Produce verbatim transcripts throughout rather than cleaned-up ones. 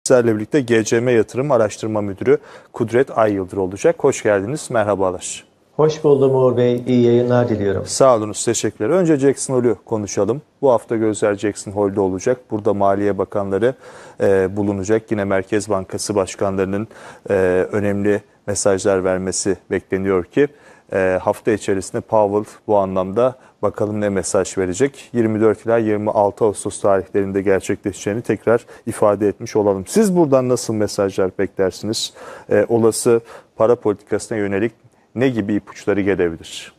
Sizlerle birlikte G C M Yatırım Araştırma Müdürü Kudret Ayyıldır olacak. Hoş geldiniz, merhabalar. Hoş buldum Uğur Bey, iyi yayınlar diliyorum. Sağ olunuz, teşekkürler. Önce Jackson Hole'u konuşalım. Bu hafta gözler Jackson Hole'de olacak. Burada Maliye Bakanları e, bulunacak. Yine Merkez Bankası başkanlarının e, önemli mesajlar vermesi bekleniyor ki e, hafta içerisinde Powell bu anlamda bakalım ne mesaj verecek. yirmi dört ila yirmi altı Ağustos tarihlerinde gerçekleşeceğini tekrar ifade etmiş olalım. Siz buradan nasıl mesajlar beklersiniz? E, olası para politikasına yönelik ne gibi ipuçları gelebilir?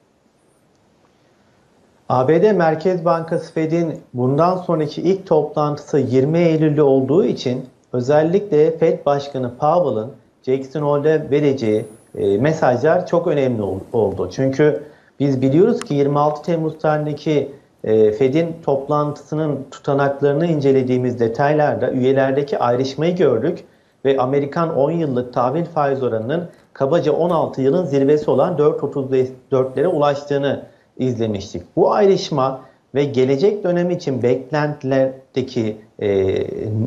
A B D Merkez Bankası Fed'in bundan sonraki ilk toplantısı yirmi Eylül'de olduğu için özellikle Fed Başkanı Powell'ın Jackson Hole'de vereceği e, mesajlar çok önemli oldu. Çünkü biz biliyoruz ki yirmi altı Temmuz tarihindeki e, Fed'in toplantısının tutanaklarını incelediğimiz detaylarda üyelerdeki ayrışmayı gördük ve Amerikan on yıllık tahvil faiz oranının kabaca on altı yılın zirvesi olan dört virgül otuz dörtlere ulaştığını izlemiştik. Bu ayrışma ve gelecek dönem için beklentilerdeki e,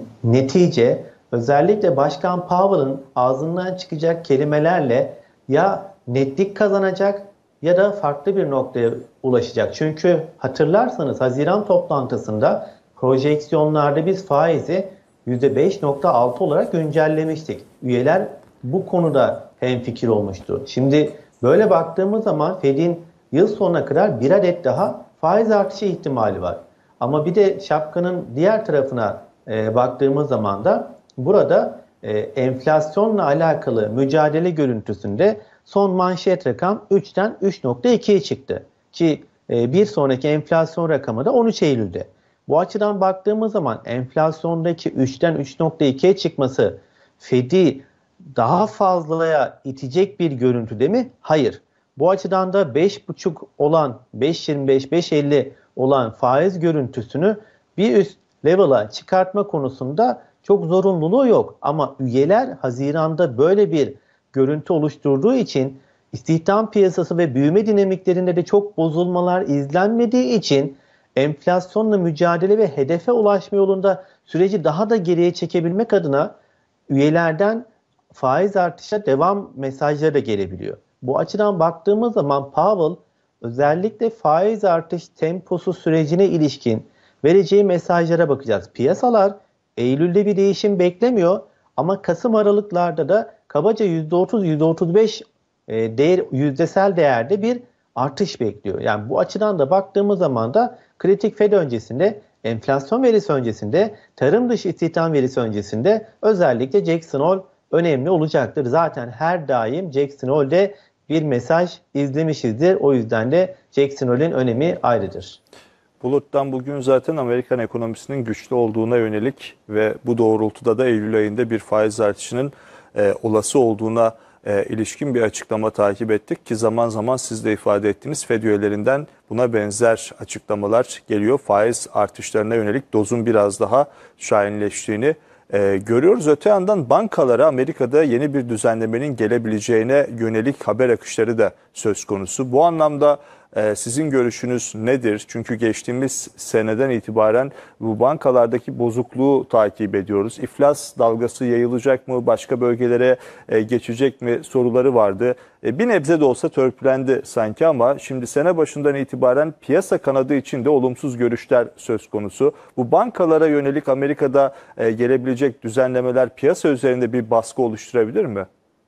netice özellikle Başkan Powell'ın ağzından çıkacak kelimelerle ya netlik kazanacak ya da farklı bir noktaya ulaşacak. Çünkü hatırlarsanız Haziran toplantısında projeksiyonlarda biz faizi yüzde beş virgül altı olarak güncellemiştik. Üyeler bu konuda hemfikir olmuştu. Şimdi böyle baktığımız zaman Fed'in yıl sonuna kadar bir adet daha faiz artışı ihtimali var. Ama bir de şapkanın diğer tarafına e, baktığımız zaman da burada e, enflasyonla alakalı mücadele görüntüsünde son manşet rakam üçten üç virgül ikiye çıktı. Ki e, bir sonraki enflasyon rakamı da on üç Eylül'de. Bu açıdan baktığımız zaman enflasyondaki üçten üç virgül ikiye çıkması Fed'i daha fazlaya itecek bir görüntüde mi? Hayır. Bu açıdan da beş buçuk olan, beş yirmi beş beş elli olan faiz görüntüsünü bir üst level'a çıkartma konusunda çok zorunluluğu yok. Ama üyeler Haziran'da böyle bir görüntü oluşturduğu için istihdam piyasası ve büyüme dinamiklerinde de çok bozulmalar izlenmediği için enflasyonla mücadele ve hedefe ulaşma yolunda süreci daha da geriye çekebilmek adına üyelerden faiz artışa devam mesajları da gelebiliyor. Bu açıdan baktığımız zaman Powell özellikle faiz artış temposu sürecine ilişkin vereceği mesajlara bakacağız. Piyasalar Eylül'de bir değişim beklemiyor ama Kasım aralıklarda da kabaca yüzde otuz yüzde otuz beş e, değer, yüzdesel değerde bir artış bekliyor. Yani bu açıdan da baktığımız zaman da kritik Fed öncesinde, enflasyon verisi öncesinde, tarım dışı istihdam verisi öncesinde özellikle Jackson Hole önemli olacaktır. Zaten her daim Jackson Hole'de bir mesaj izlemişizdir. O yüzden de Jackson Hole'in önemi ayrıdır. Bulut'tan bugün zaten Amerikan ekonomisinin güçlü olduğuna yönelik ve bu doğrultuda da Eylül ayında bir faiz artışının e, olası olduğuna e, ilişkin bir açıklama takip ettik ki zaman zaman siz de ifade ettiğiniz Fed üyelerinden buna benzer açıklamalar geliyor. Faiz artışlarına yönelik dozun biraz daha şahinleştiğini Ee, görüyoruz. Öte yandan bankalara Amerika'da yeni bir düzenlemenin gelebileceğine yönelik haber akışları da söz konusu. Bu anlamda e, sizin görüşünüz nedir? Çünkü geçtiğimiz seneden itibaren bu bankalardaki bozukluğu takip ediyoruz. İflas dalgası yayılacak mı? Başka bölgelere e, geçecek mi? Soruları vardı. E, bir nebze de olsa törpülendi sanki ama şimdi sene başından itibaren piyasa kanadı için de olumsuz görüşler söz konusu. Bu bankalara yönelik Amerika'da e, gelebilecek düzenlemeler piyasa üzerinde bir baskı oluşturabilir mi?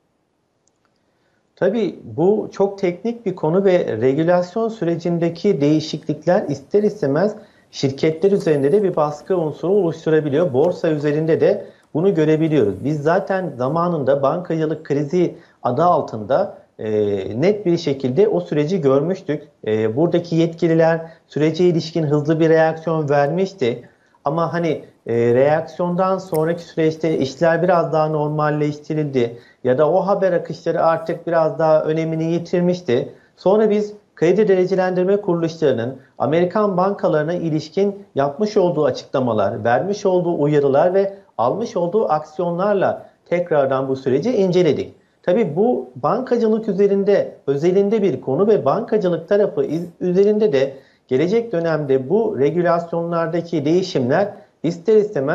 Tabii bu çok teknik bir konu ve regülasyon sürecindeki değişiklikler ister istemez şirketler üzerinde de bir baskı unsuru oluşturabiliyor. Borsa üzerinde de bunu görebiliyoruz. Biz zaten zamanında bankacılık krizi adı altında e, net bir şekilde o süreci görmüştük. E, buradaki yetkililer sürece ilişkin hızlı bir reaksiyon vermişti. Ama hani e, reaksiyondan sonraki süreçte işler biraz daha normalleştirildi ya da o haber akışları artık biraz daha önemini yitirmişti. Sonra biz kredi derecelendirme kuruluşlarının Amerikan bankalarına ilişkin yapmış olduğu açıklamalar, vermiş olduğu uyarılar ve almış olduğu aksiyonlarla tekrardan bu süreci inceledik. Tabii bu bankacılık üzerinde özelinde bir konu ve bankacılık tarafı üzerinde de gelecek dönemde bu regülasyonlardaki değişimler ister istemez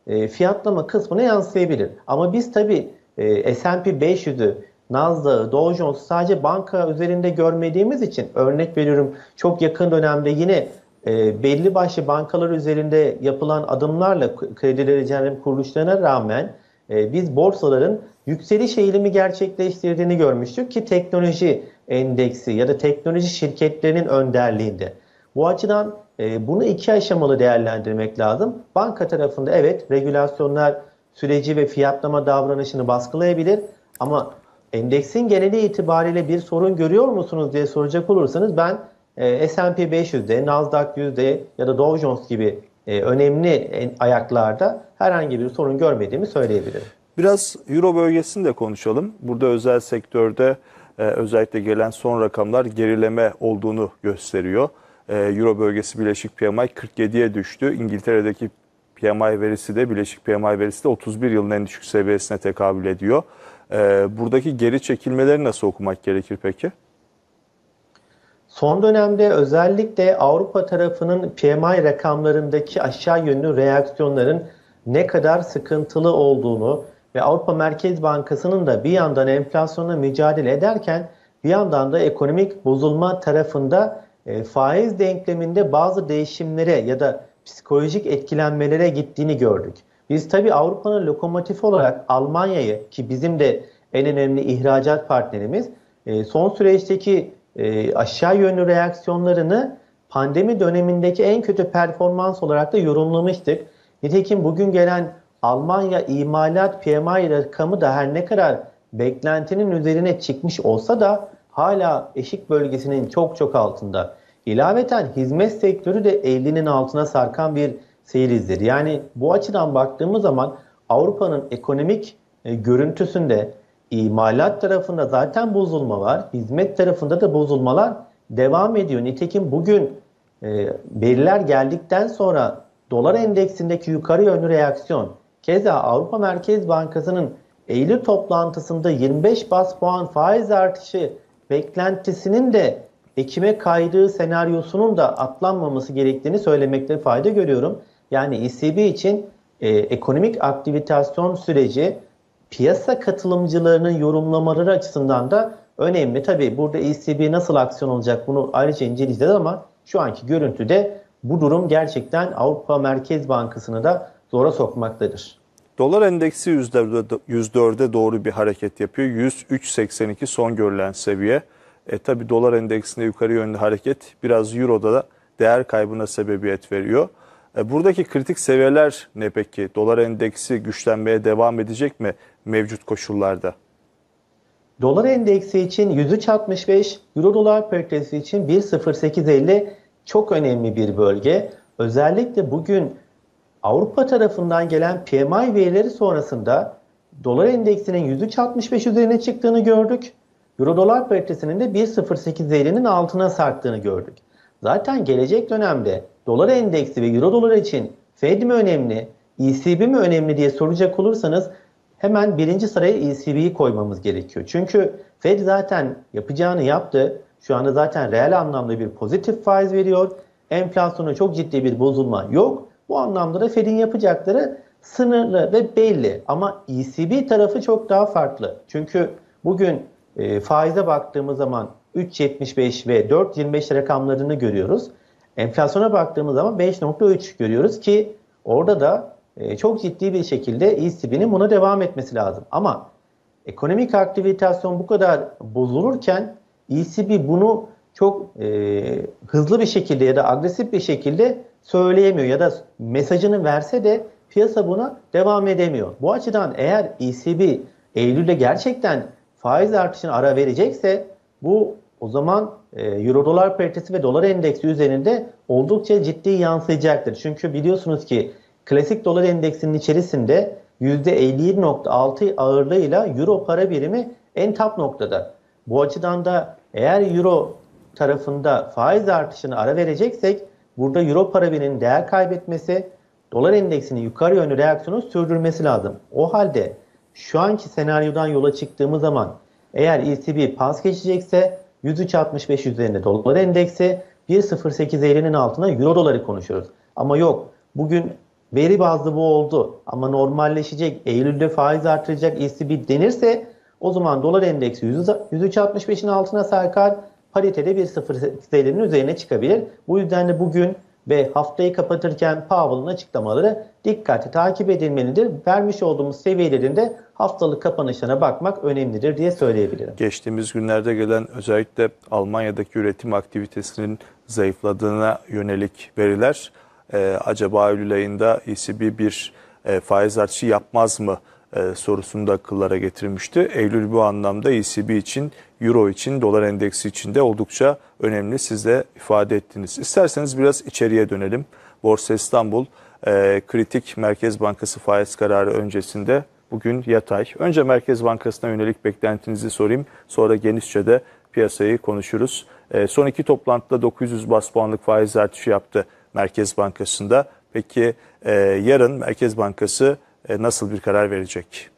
e, fiyatlama kısmına yansıyabilir. Ama biz tabii e, S and P beş yüzü, Nasdaq'ı, Dow Jones'u sadece banka üzerinde görmediğimiz için, örnek veriyorum, çok yakın dönemde yine e, belli başlı bankalar üzerinde yapılan adımlarla kredileri cenerim kuruluşlarına rağmen e, biz borsaların yükseliş eğilimi gerçekleştirdiğini görmüştük ki teknoloji endeksi ya da teknoloji şirketlerinin önderliğinde. Bu açıdan e, bunu iki aşamalı değerlendirmek lazım. Banka tarafında evet regülasyonlar süreci ve fiyatlama davranışını baskılayabilir ama endeksin geneli itibariyle bir sorun görüyor musunuz diye soracak olursanız ben e, S and P beş yüzde, Nasdaq yüzde ya da Dow Jones gibi e, önemli ayaklarda herhangi bir sorun görmediğimi söyleyebilirim. Biraz Euro bölgesini de konuşalım. Burada özel sektörde e, özellikle gelen son rakamlar gerileme olduğunu gösteriyor. E, Euro bölgesi Bileşik P M I kırk yediye düştü. İngiltere'deki P M I verisi de Bileşik P M I verisi de otuz bir yılın en düşük seviyesine tekabül ediyor. E, buradaki geri çekilmeleri nasıl okumak gerekir peki? Son dönemde özellikle Avrupa tarafının P M I rakamlarındaki aşağı yönlü reaksiyonların ne kadar sıkıntılı olduğunu ve Avrupa Merkez Bankası'nın da bir yandan enflasyonla mücadele ederken bir yandan da ekonomik bozulma tarafında e, faiz denkleminde bazı değişimlere ya da psikolojik etkilenmelere gittiğini gördük. Biz tabii Avrupa'nın lokomotifi olarak Almanya'yı, ki bizim de en önemli ihracat partnerimiz, e, son süreçteki e, aşağı yönlü reaksiyonlarını pandemi dönemindeki en kötü performans olarak da yorumlamıştık. Nitekim bugün gelen Almanya imalat P M I rakamı da her ne kadar beklentinin üzerine çıkmış olsa da hala eşik bölgesinin çok çok altında. İlaveten hizmet sektörü de elli'nin altına sarkan bir seyir izledi. Yani bu açıdan baktığımız zaman Avrupa'nın ekonomik e, görüntüsünde imalat tarafında zaten bozulma var. Hizmet tarafında da bozulmalar devam ediyor. Nitekim bugün e, veriler geldikten sonra dolar endeksindeki yukarı yönlü reaksiyon, keza Avrupa Merkez Bankası'nın Eylül toplantısında yirmi beş bas puan faiz artışı beklentisinin de Ekim'e kaydığı senaryosunun da atlanmaması gerektiğini söylemekte fayda görüyorum. Yani E C B için e, ekonomik aktivitasyon süreci piyasa katılımcılarının yorumlamaları açısından da önemli. Tabii burada E C B nasıl aksiyon alacak bunu ayrıca inceleyeceğiz ama şu anki görüntüde bu durum gerçekten Avrupa Merkez Bankası'nı da zora sokmaktadır. Dolar endeksi yüz dörde doğru bir hareket yapıyor. yüz üç virgül seksen iki son görülen seviye. E, tabii dolar endeksinde yukarı yönlü hareket biraz Euro'da da değer kaybına sebebiyet veriyor. E, buradaki kritik seviyeler ne peki? Dolar endeksi güçlenmeye devam edecek mi mevcut koşullarda? Dolar endeksi için yüz üç virgül altmış beş, Euro dolar paritesi için bir virgül sıfır sekiz elli çok önemli bir bölge. Özellikle bugün Avrupa tarafından gelen P M I verileri sonrasında dolar endeksinin yüz üç virgül altmış beş üzerine çıktığını gördük. Euro dolar paritesinin de bir virgül sıfır sekiz elli'nin altına sarktığını gördük. Zaten gelecek dönemde dolar endeksi ve euro dolar için Fed mi önemli, E C B mi önemli diye soracak olursanız hemen birinci sıraya E C B'yi koymamız gerekiyor. Çünkü Fed zaten yapacağını yaptı. Şu anda zaten reel anlamda bir pozitif faiz veriyor. Enflasyona çok ciddi bir bozulma yok. Bu anlamda da Fed'in yapacakları sınırlı ve belli. Ama E C B tarafı çok daha farklı. Çünkü bugün e, faize baktığımız zaman üç virgül yetmiş beş ve dört virgül yirmi beş rakamlarını görüyoruz. Enflasyona baktığımız zaman beş virgül üç görüyoruz ki orada da e, çok ciddi bir şekilde E C B'nin buna devam etmesi lazım. Ama ekonomik aktivitasyon bu kadar bozulurken E C B bunu çok e, hızlı bir şekilde ya da agresif bir şekilde söyleyemiyor ya da mesajını verse de piyasa buna devam edemiyor. Bu açıdan eğer E C B Eylül'de gerçekten faiz artışına ara verecekse bu o zaman e, Euro dolar paritesi ve dolar endeksi üzerinde oldukça ciddi yansıyacaktır. Çünkü biliyorsunuz ki klasik dolar endeksinin içerisinde yüzde elli yedi virgül altı ağırlığıyla Euro para birimi en top noktada. Bu açıdan da eğer Euro tarafında faiz artışına ara vereceksek burada Euro para biriminin değer kaybetmesi, dolar endeksinin yukarı yönlü reaksiyonu sürdürmesi lazım. O halde şu anki senaryodan yola çıktığımız zaman eğer E C B pas geçecekse yüz üç virgül altmış beş üzerinde dolar endeksi, bir virgül sıfır sekiz elli'nin altına Euro doları konuşuyoruz. Ama yok, bugün veri bazlı bu oldu ama normalleşecek, Eylül'de faiz artıracak E C B denirse o zaman dolar endeksi yüz üç virgül altmış beşin altına sarkar, paritede bir sıfır virgül sekiz elli'nin üzerine çıkabilir. Bu yüzden de bugün ve haftayı kapatırken Powell'ın açıklamaları dikkatli takip edilmelidir. Vermiş olduğumuz seviyelerinde haftalık kapanışlarına bakmak önemlidir diye söyleyebilirim. Geçtiğimiz günlerde gelen özellikle Almanya'daki üretim aktivitesinin zayıfladığına yönelik veriler e, acaba Eylül ayında E C B bir e, faiz artışı yapmaz mı e, sorusunu da akıllara getirmişti. Eylül bu anlamda E C B için, Euro için, dolar endeksi için de oldukça önemli. Siz de ifade ettiniz. İsterseniz biraz içeriye dönelim. Borsa İstanbul e, kritik Merkez Bankası faiz kararı öncesinde bugün yatay. Önce Merkez Bankası'na yönelik beklentinizi sorayım. Sonra genişçe de piyasayı konuşuruz. E, son iki toplantıda dokuz yüz bas puanlık faiz artışı yaptı Merkez Bankası'nda. Peki e, yarın Merkez Bankası e, nasıl bir karar verecek?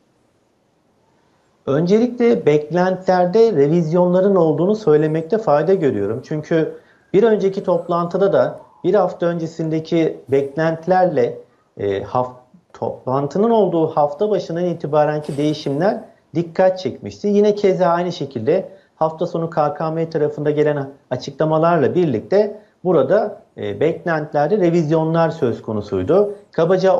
Öncelikle beklentilerde revizyonların olduğunu söylemekte fayda görüyorum. Çünkü bir önceki toplantıda da bir hafta öncesindeki beklentilerle e, haft toplantının olduğu hafta başından itibarenki değişimler dikkat çekmişti. Yine keza aynı şekilde hafta sonu K K M tarafında gelen açıklamalarla birlikte burada e, beklentilerde revizyonlar söz konusuydu. Kabaca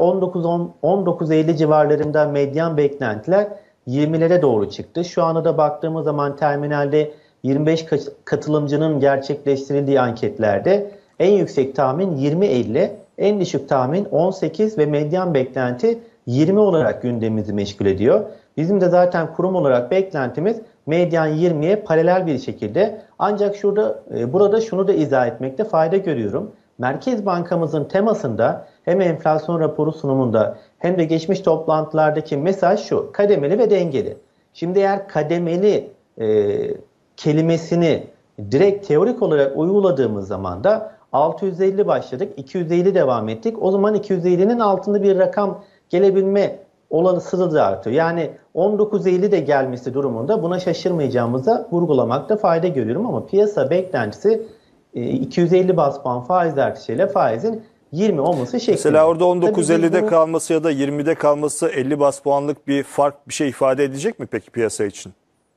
on dokuz elli civarlarında medyan beklentiler yirmilere doğru çıktı. Şu anda da baktığımız zaman terminalde yirmi beş katılımcının gerçekleştirildiği anketlerde en yüksek tahmin yirmi elli, en düşük tahmin on sekiz ve medyan beklenti yirmi olarak gündemimizi meşgul ediyor. Bizim de zaten kurum olarak beklentimiz medyan yirmiye paralel bir şekilde. Ancak şurada burada şunu da izah etmekte fayda görüyorum. Merkez Bankamızın temasında hem enflasyon raporu sunumunda hem de geçmiş toplantılardaki mesaj şu: kademeli ve dengeli. Şimdi eğer kademeli e, kelimesini direkt teorik olarak uyguladığımız zaman da altı yüz elli başladık, iki yüz elli devam ettik. O zaman iki yüz ellinin altında bir rakam gelebilme olasılığı da artıyor. Yani on dokuz elli de gelmesi durumunda buna şaşırmayacağımıza vurgulamakta fayda görüyorum ama piyasa beklentisi iki yüz elli bas puan faiz artışıyla faizin yirmi olması şeklinde. Mesela orada on dokuz ellide bunu... kalması ya da yirmide kalması elli bas puanlık bir fark, bir şey ifade edecek mi peki piyasa için?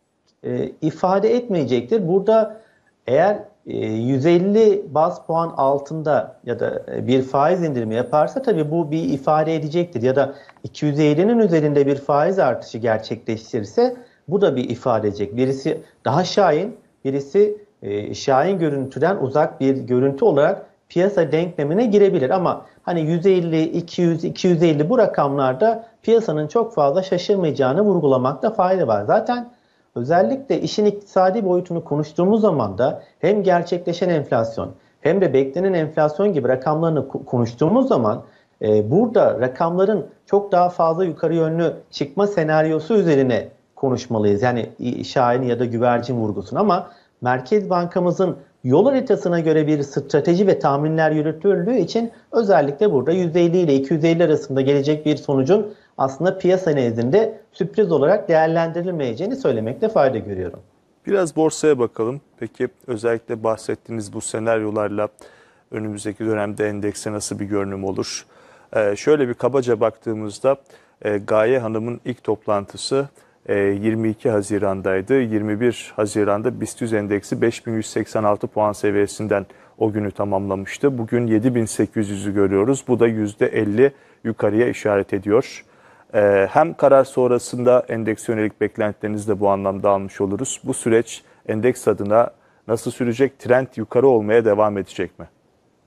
E, ifade etmeyecektir. Burada eğer e, yüz elli bas puan altında ya da bir faiz indirimi yaparsa tabii bu bir ifade edecektir. Ya da iki yüz ellinin üzerinde bir faiz artışı gerçekleştirirse bu da bir ifade edecek. Birisi daha şahin, birisi e, şahin görüntüden uzak bir görüntü olarak piyasa denklemine girebilir. Ama hani yüz elli, iki yüz, iki yüz elli bu rakamlarda piyasanın çok fazla şaşırmayacağını vurgulamakta fayda var. Zaten özellikle işin iktisadi boyutunu konuştuğumuz zaman da hem gerçekleşen enflasyon hem de beklenen enflasyon gibi rakamlarını konuştuğumuz zaman e, burada rakamların çok daha fazla yukarı yönlü çıkma senaryosu üzerine konuşmalıyız. Yani şahin ya da güvercin vurgusunu, ama Merkez Bankamızın yol haritasına göre bir strateji ve tahminler yürütüldüğü için özellikle burada yüz elli ile iki yüz elli arasında gelecek bir sonucun aslında piyasa nezdinde sürpriz olarak değerlendirilmeyeceğini söylemekte fayda görüyorum. Biraz borsaya bakalım. Peki özellikle bahsettiğiniz bu senaryolarla önümüzdeki dönemde endekse nasıl bir görünüm olur? Ee, şöyle bir kabaca baktığımızda e, Gaye Hanım'ın ilk toplantısı e, yirmi iki Haziran'daydı. yirmi bir Haziran'da BIST yüz endeksi beş bin yüz seksen altı puan seviyesinden o günü tamamlamıştı. Bugün yedi bin sekiz yüzü görüyoruz. Bu da yüzde elli yukarıya işaret ediyor. Hem karar sonrasında endeks yönelik beklentilerinizi de bu anlamda almış oluruz. Bu süreç endeks adına nasıl sürecek? Trend yukarı olmaya devam edecek mi?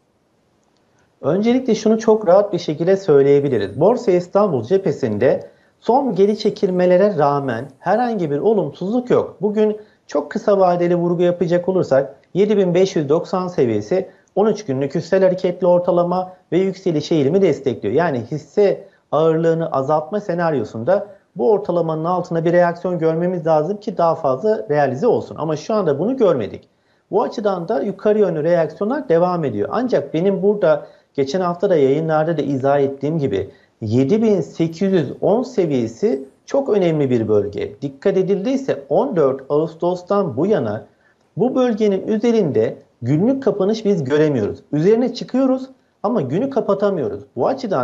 Öncelikle şunu çok rahat bir şekilde söyleyebiliriz. Borsa İstanbul cephesinde son geri çekilmelere rağmen herhangi bir olumsuzluk yok. Bugün çok kısa vadeli vurgu yapacak olursak yedi bin beş yüz doksan seviyesi on üç günlük üstel hareketli ortalama ve yükseliş eğilimi destekliyor. Yani hisse ağırlığını azaltma senaryosunda bu ortalamanın altına bir reaksiyon görmemiz lazım ki daha fazla realize olsun. Ama şu anda bunu görmedik. Bu açıdan da yukarı yönlü reaksiyonlar devam ediyor. Ancak benim burada geçen hafta da yayınlarda da izah ettiğim gibi yedi bin sekiz yüz on seviyesi çok önemli bir bölge. Dikkat edildiyse on dört Ağustos'tan bu yana bu bölgenin üzerinde günlük kapanış biz göremiyoruz. Üzerine çıkıyoruz ama günü kapatamıyoruz. Bu açıdan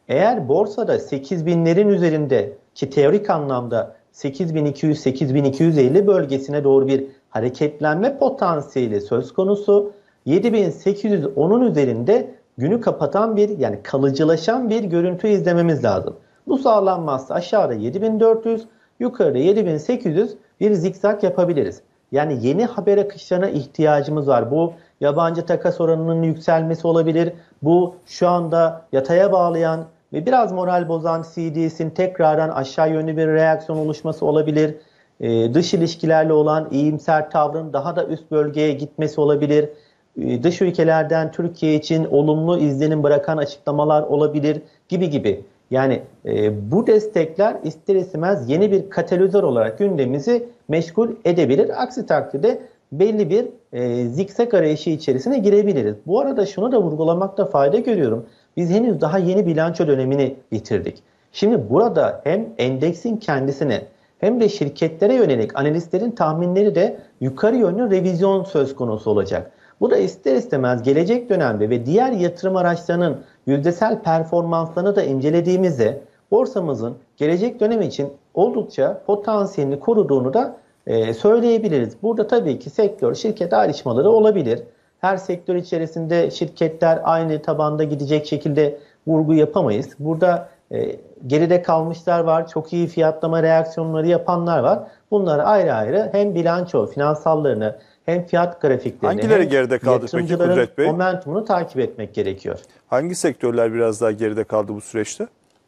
Eğer borsada sekiz binlerin üzerinde ki teorik anlamda sekiz bin iki yüz sekiz bin iki yüz elli bölgesine doğru bir hareketlenme potansiyeli söz konusu, yedi bin sekiz yüz onun üzerinde günü kapatan bir yani kalıcılaşan bir görüntü izlememiz lazım. Bu sağlanmazsa aşağıda yedi bin dört yüz, yukarıda yedi bin sekiz yüz bir zikzak yapabiliriz. Yani yeni haber akışlarına ihtiyacımız var. Bu yabancı takas oranının yükselmesi olabilir. Bu şu anda yataya bağlayan ve biraz moral bozan C D S'in tekrardan aşağı yönlü bir reaksiyon oluşması olabilir. Ee, dış ilişkilerle olan iyimser tavrın daha da üst bölgeye gitmesi olabilir. Ee, dış ülkelerden Türkiye için olumlu izlenim bırakan açıklamalar olabilir gibi gibi. Yani e, bu destekler ister istemez yeni bir katalizör olarak gündemimizi meşgul edebilir. Aksi takdirde belli bir e, zikzak arayışı içerisine girebiliriz. Bu arada şunu da vurgulamakta fayda görüyorum. Biz henüz daha yeni bilanço dönemini bitirdik. Şimdi burada hem endeksin kendisine hem de şirketlere yönelik analistlerin tahminleri de yukarı yönlü revizyon söz konusu olacak. Bu da ister istemez gelecek dönemde ve diğer yatırım araçlarının yüzdesel performanslarını da incelediğimizde borsamızın gelecek dönem için oldukça potansiyelini koruduğunu da e, söyleyebiliriz. Burada tabii ki sektör, şirket ayrışmaları olabilir. Her sektör içerisinde şirketler aynı tabanda gidecek şekilde vurgu yapamayız. Burada e, geride kalmışlar var, çok iyi fiyatlama reaksiyonları yapanlar var. Bunlar ayrı ayrı hem bilanço, finansallarını hem fiyat grafiklerini Hangileri hem geride kaldı peki Kudret Bey? momentumunu takip etmek gerekiyor. Hangi sektörler biraz daha geride kaldı bu süreçte?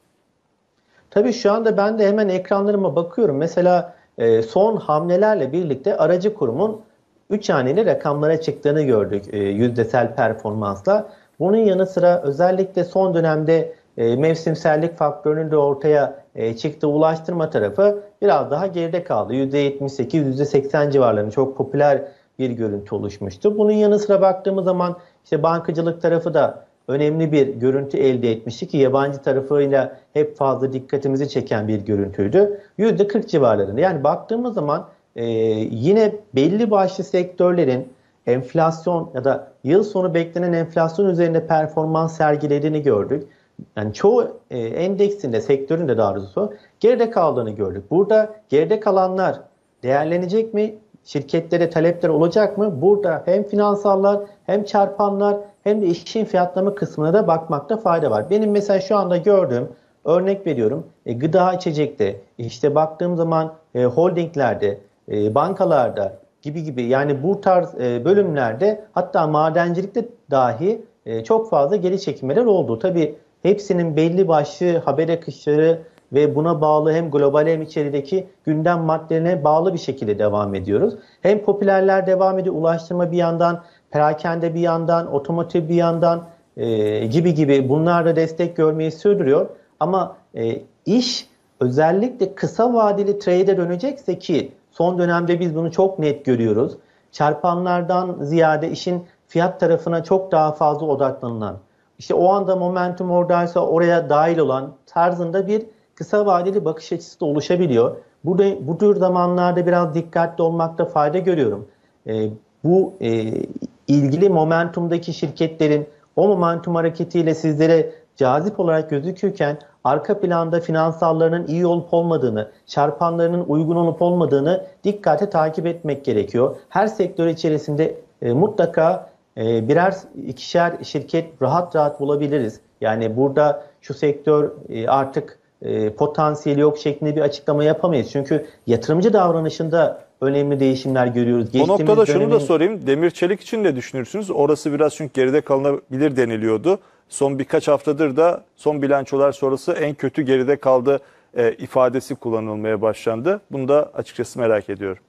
Tabii şu anda ben de hemen ekranlarıma bakıyorum. Mesela e, son hamlelerle birlikte aracı kurumun üç haneli rakamlara çıktığını gördük e, yüzdesel performansla. Bunun yanı sıra özellikle son dönemde e, mevsimsellik faktörünün de ortaya e, çıktığı ulaştırma tarafı biraz daha geride kaldı. yüzde yetmiş sekiz yüzde seksen civarlarında çok popüler bir görüntü oluşmuştu. Bunun yanı sıra baktığımız zaman işte bankacılık tarafı da önemli bir görüntü elde etmişti ki yabancı tarafıyla hep fazla dikkatimizi çeken bir görüntüydü. yüzde kırk civarlarında. Yani baktığımız zaman e, yine belli başlı sektörlerin enflasyon ya da yıl sonu beklenen enflasyon üzerinde performans sergilediğini gördük. Yani çoğu e, endeksinde, sektörün de daha doğrusu geride kaldığını gördük. Burada geride kalanlar değerlenecek mi? Şirketlere talepler olacak mı? Burada hem finansallar hem çarpanlar hem de işin fiyatlama kısmına da bakmakta fayda var. Benim mesela şu anda gördüğüm, örnek veriyorum, e, gıda içecekte, işte baktığım zaman e, holdinglerde, e, bankalarda gibi gibi yani bu tarz e, bölümlerde hatta madencilikte dahi e, çok fazla geri çekilmeler oldu. Tabii hepsinin belli başlı haber akışları ve buna bağlı hem global hem içerideki gündem maddelerine bağlı bir şekilde devam ediyoruz. Hem popülerler devam ediyor, ulaştırma bir yandan, perakende bir yandan, otomotiv bir yandan e, gibi gibi bunlar da destek görmeyi sürdürüyor. Ama e, iş özellikle kısa vadeli trade'e dönecekse ki son dönemde biz bunu çok net görüyoruz. Çarpanlardan ziyade işin fiyat tarafına çok daha fazla odaklanılan, işte o anda momentum oradaysa oraya dahil olan tarzında bir kısa vadeli bakış açısı da oluşabiliyor. Burada, bu tür zamanlarda biraz dikkatli olmakta fayda görüyorum. E, bu e, ilgili momentumdaki şirketlerin o momentum hareketiyle sizlere cazip olarak gözükürken arka planda finansallarının iyi olup olmadığını, çarpanlarının uygun olup olmadığını dikkate takip etmek gerekiyor. Her sektör içerisinde e, mutlaka e, birer ikişer şirket rahat rahat bulabiliriz. Yani burada şu sektör e, artık e, potansiyeli yok şeklinde bir açıklama yapamayız. Çünkü yatırımcı davranışında önemli değişimler görüyoruz. Bu noktada Geçtiğimiz şunu dönemin... da sorayım. Demir çelik için ne düşünürsünüz? Orası biraz çünkü geride kalınabilir deniliyordu. Son birkaç haftadır da son bilançolar sonrası en kötü geride kaldı e, ifadesi kullanılmaya başlandı. Bunu da açıkçası merak ediyorum.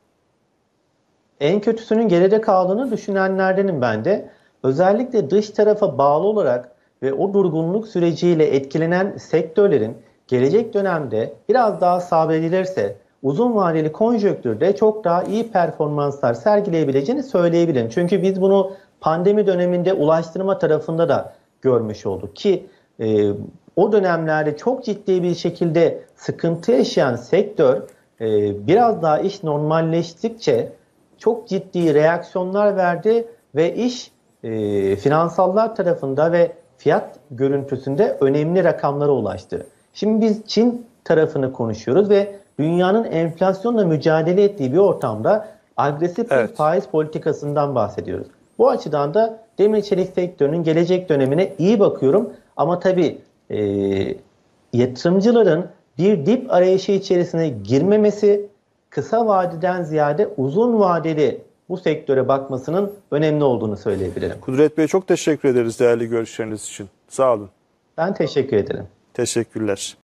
En kötüsünün geride kaldığını düşünenlerdenim ben de. Özellikle dış tarafa bağlı olarak ve o durgunluk süreciyle etkilenen sektörlerin gelecek dönemde biraz daha sabredilirse uzun vadeli konjonktürde çok daha iyi performanslar sergileyebileceğini söyleyebilirim. Çünkü biz bunu pandemi döneminde ulaştırma tarafında da görmüş olduk ki e, o dönemlerde çok ciddi bir şekilde sıkıntı yaşayan sektör e, biraz daha iş normalleştikçe çok ciddi reaksiyonlar verdi ve iş e, finansallar tarafında ve fiyat görüntüsünde önemli rakamlara ulaştı. Şimdi biz Çin tarafını konuşuyoruz ve dünyanın enflasyonla mücadele ettiği bir ortamda agresif bir Evet. faiz politikasından bahsediyoruz. Bu açıdan da demir çelik sektörünün gelecek dönemine iyi bakıyorum. Ama tabii e, yatırımcıların bir dip arayışı içerisine girmemesi, kısa vadeden ziyade uzun vadeli bu sektöre bakmasının önemli olduğunu söyleyebilirim. Kudret Bey, çok teşekkür ederiz değerli görüşleriniz için. Sağ olun. Ben teşekkür ederim. Teşekkürler.